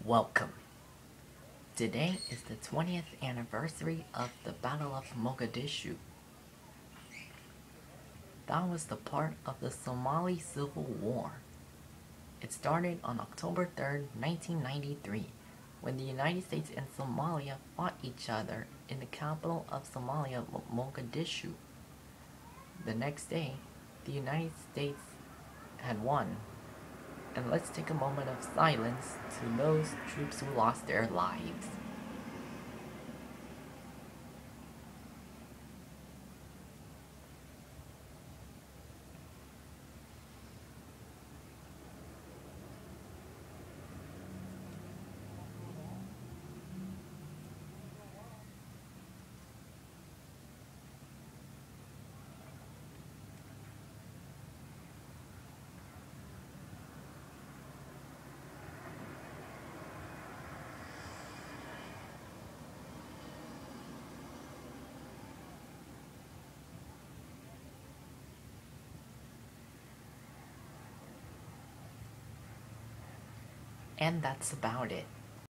Welcome. Today is the 20th anniversary of the Battle of Mogadishu. That was the part of the Somali Civil War. It started on October 3rd, 1993, when the United States and Somalia fought each other in the capital of Somalia, Mogadishu. The next day, the United States had won. And let's take a moment of silence to those troops who lost their lives. And that's about it.